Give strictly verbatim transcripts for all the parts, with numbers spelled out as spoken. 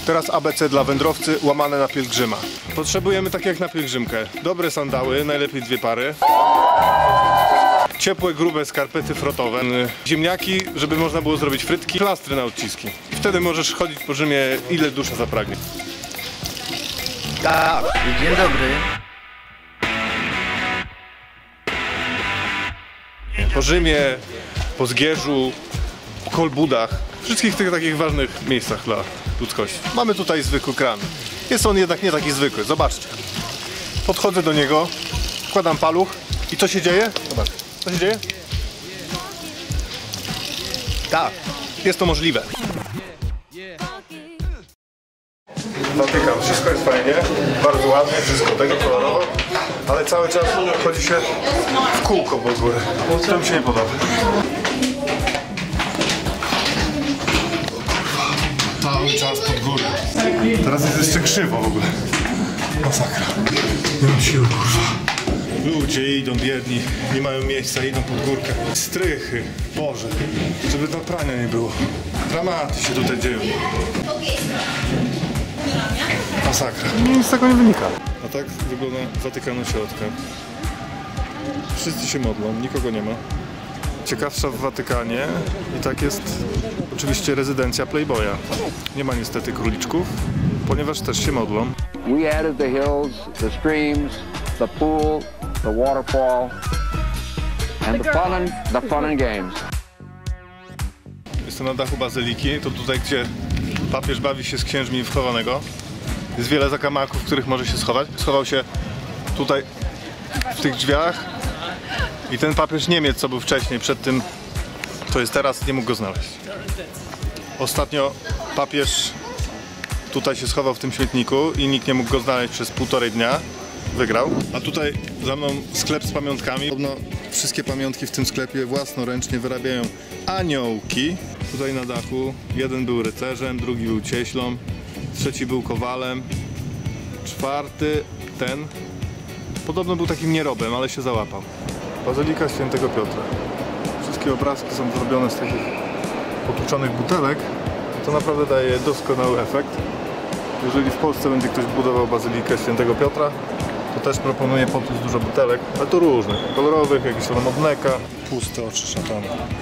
Teraz A B C dla wędrowcy łamane na pielgrzyma. Potrzebujemy tak jak na pielgrzymkę. Dobre sandały, najlepiej dwie pary. Ciepłe, grube skarpety frotowe. Ziemniaki, żeby można było zrobić frytki. Plastry na odciski. Wtedy możesz chodzić po Rzymie ile dusza zapragnie. Tak, dzień dobry. Po Rzymie, po Zgierzu, po Kolbudach. Wszystkich tych takich ważnych miejscach dla ludzkości. Mamy tutaj zwykły kran. Jest on jednak nie taki zwykły. Zobaczcie. Podchodzę do niego, wkładam paluch i co się dzieje? Zobacz. Co się dzieje? Tak, jest to możliwe. Watykam, wszystko jest fajnie, bardzo ładnie, wszystko tego kolorowo, ale cały czas chodzi się w kółko po górę. To mi się nie podoba. Cały czas pod górę. Teraz jest jeszcze krzywo w ogóle. Masakra. Nie mam siły, kurwa. Ludzie idą biedni, nie mają miejsca, idą pod górkę. Strychy, Boże, żeby do prania nie było. Dramaty się tutaj dzieją. Masakra. Nic z tego nie wynika. A tak wygląda Watykan od środka. Wszyscy się modlą, nikogo nie ma. Ciekawsza w Watykanie i tak jest oczywiście rezydencja Playboya. Nie ma niestety króliczków, ponieważ też się modlą. We added the hills, the streams, the pool, the waterfall, and the fun and, the fun and games. Jestem na dachu bazyliki, to tutaj, gdzie papież bawi się z księżmi wchowanego. Jest wiele zakamarków, w których może się schować. Schował się tutaj w tych drzwiach i ten papież Niemiec, co był wcześniej, przed tym, co jest teraz, nie mógł go znaleźć. Ostatnio papież tutaj się schował w tym śmietniku i nikt nie mógł go znaleźć przez półtorej dnia. Wygrał. A tutaj za mną sklep z pamiątkami. Podobno wszystkie pamiątki w tym sklepie własnoręcznie wyrabiają aniołki. Tutaj na dachu jeden był rycerzem, drugi był cieślą, trzeci był kowalem, czwarty ten podobno był takim nierobem, ale się załapał. Bazylika Świętego Piotra. Wszystkie obrazki są zrobione z takich potłuczonych butelek. To naprawdę daje doskonały efekt. Jeżeli w Polsce będzie ktoś budował Bazylikę Świętego Piotra, to też proponuję potłuc dużo butelek, ale to różnych, kolorowych, jakieś tam od mleka. Puste oczy szatana.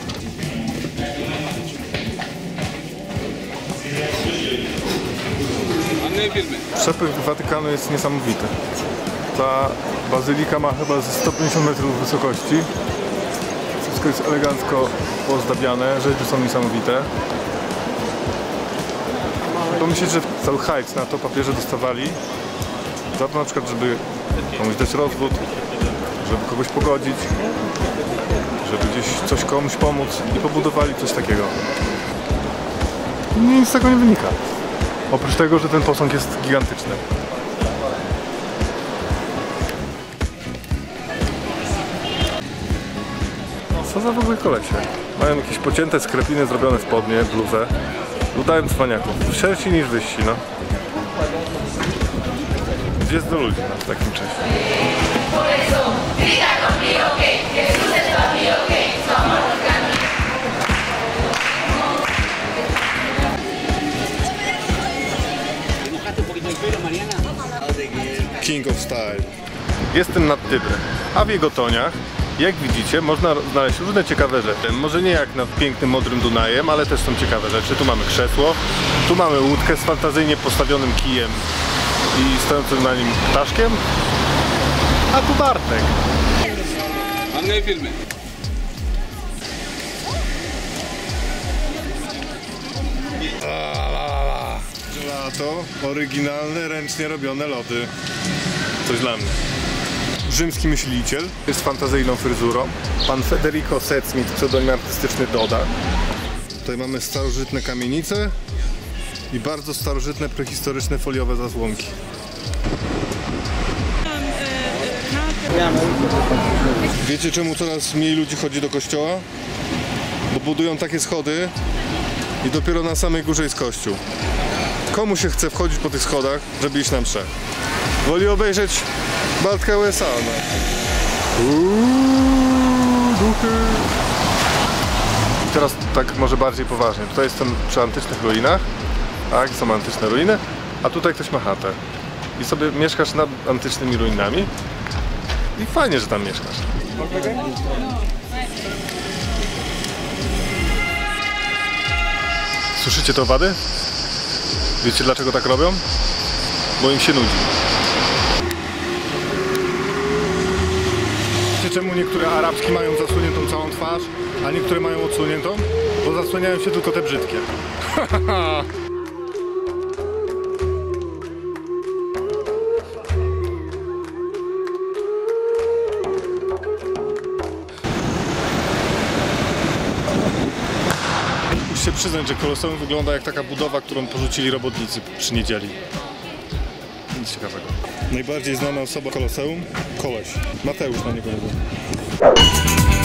Przepych Watykanu jest niesamowity. Ta bazylika ma chyba ze sto pięćdziesiąt metrów wysokości. Wszystko jest elegancko pozdabiane, rzeczy są niesamowite. Pomyśleć, że cały hajs na to papieże dostawali za to na przykład, żeby komuś dać rozwód, żeby kogoś pogodzić, żeby gdzieś coś komuś pomóc i pobudowali coś takiego. Nic z tego nie wynika. Oprócz tego, że ten posąg jest gigantyczny. Co za w ogóle kolesie? Mają jakieś pocięte skrepiny zrobione spodnie, bluzę. Udają cwaniaków. Szersi niż wyżsi, no. Gdzie jest do ludzi na takim czasie? King of Style. Jestem nad Tybrem, a w jego toniach, jak widzicie, można znaleźć różne ciekawe rzeczy. Może nie jak nad pięknym, modrym Dunajem, ale też są ciekawe rzeczy. Tu mamy krzesło, tu mamy łódkę z fantazyjnie postawionym kijem i stojącym na nim ptaszkiem, a tu Bartek. filmy. Gelato, oryginalne, ręcznie robione lody. Coś dla mnie. Rzymski myśliciel jest fantazyjną fryzurą. Pan Federico Setsmith, pseudonim artystyczny Doda. Tutaj mamy starożytne kamienice i bardzo starożytne, prehistoryczne foliowe zasłonki. Wiecie, czemu coraz mniej ludzi chodzi do kościoła? Bo budują takie schody i dopiero na samej górze jest kościół. Komu się chce wchodzić po tych schodach, żeby iść na mszę? Woli obejrzeć Bartka U S A. No. Uuu, duchy. I teraz tak może bardziej poważnie. Tutaj jestem przy antycznych ruinach Tak, są antyczne ruiny, a tutaj ktoś ma chatę. I sobie mieszkasz nad antycznymi ruinami. I fajnie, że tam mieszkasz. Słyszycie te owady? Wiecie dlaczego tak robią? Bo im się nudzi. Wiecie czemu niektóre arabski mają zasłoniętą całą twarz, a niektóre mają odsłoniętą? Bo zasłaniają się tylko te brzydkie. Muszę się przyznać, że Koloseum wygląda jak taka budowa, którą porzucili robotnicy przy niedzieli. Nic ciekawego. Najbardziej znana osoba Koloseum? Koleś. Mateusz na niego mówił.